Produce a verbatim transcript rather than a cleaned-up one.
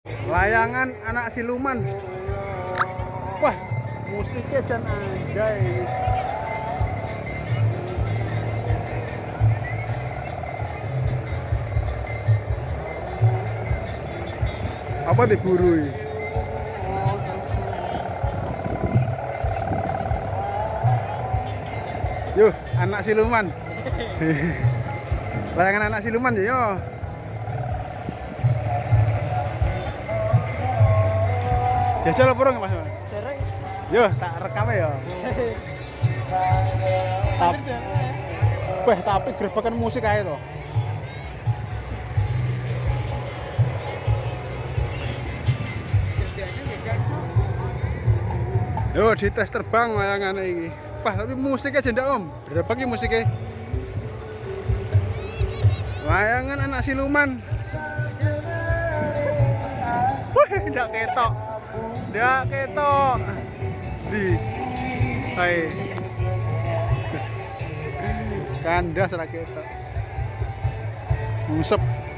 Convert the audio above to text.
Layangan anak siluman. Wah, musiknya jan aja ini. Apa diburu ini? Yuh, anak siluman. Layangan anak siluman ya, yo. Jajal apa Mas? Dereng. Yo, tak rekam ya. Tapi, beh, tapi grebekan musik aja tuh. Yo, dites terbang layangan ini. Wah, tapi musiknya jendak om. Berapa ki musiknya? Layangan anak siluman. Wih, ndak ketok. Ndak ketok. Di. Hai. Kandas ra ketok. Ngusep.